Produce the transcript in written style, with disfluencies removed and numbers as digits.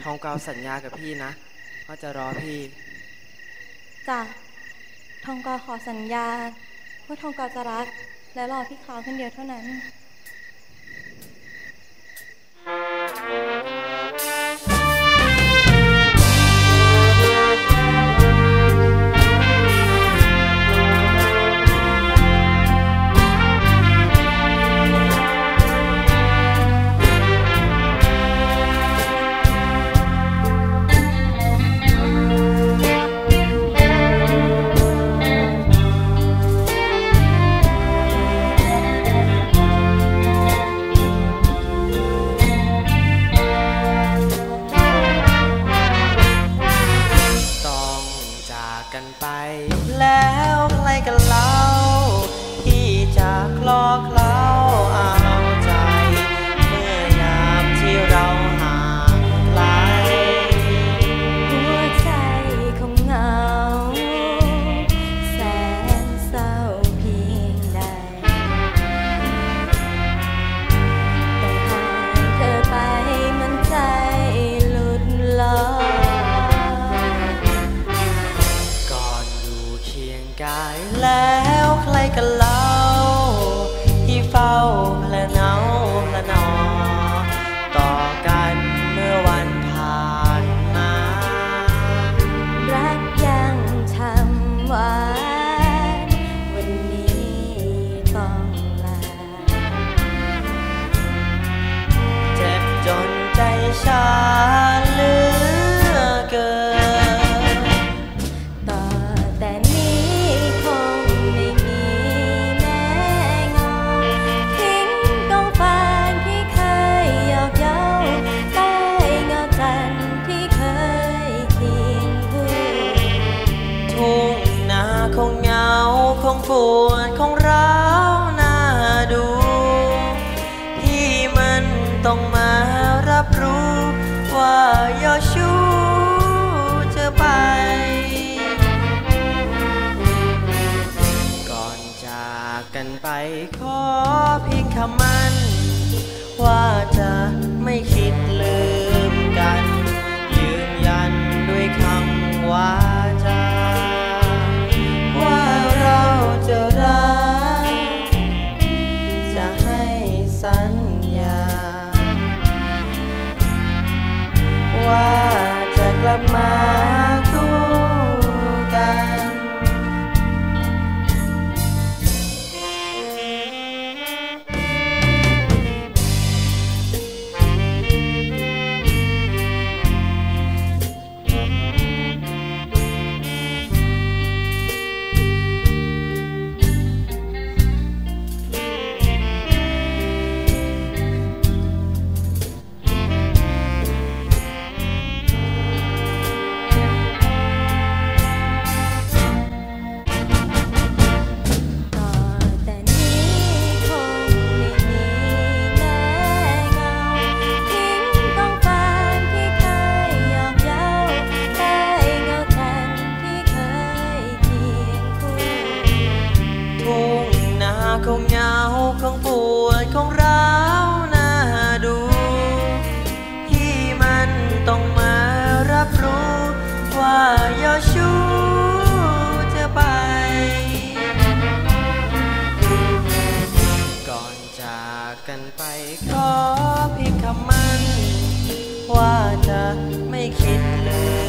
ทองเกาสัญญากับพี่นะว่าจะรอพี่จ้ะทองกอขอสัญญาว่าทองกอจะรักและรอพี่ขาวคนเดียวเท่านั้นกันไปแล้วใครกันเล่าที่จะคลอเคล้าเอาใจเมื่อยามที่เราห่างไกลหัวใจคงเหงาแสนเศร้าเพียงใดต้องห่างเธอไปมันใจหลุดลอยกายแล้วใครกันเล่าที่เฝ้าพละเนาพละนอต่อกันเมื่อวันผ่านมารักยังช้ำหวานวันนี้ต้องลาเจ็บจนใจชาเหลือเกินต่อแต่นี้คงไม่มีแม้เงาทิ้งกองฟางที่เคยหยอกเย้าใต้เงาจันทร์ที่เคยเคียงคู่ทุ่งนาคงเหงาคงปวดคงร้าวน่าดูที่มันต้องมารับรู้ว่ายอชูจะไปก่อนจากกันไปขอเพียงคำมั่นว่าจะไม่คิดลืมกันยืนยันด้วยคำว่าจะว่าเราจะรักจะให้สัญญาว่าจะกลับมาคู่กัน กันไปขอเพียงคำมั่นว่าจะไม่คิดเลย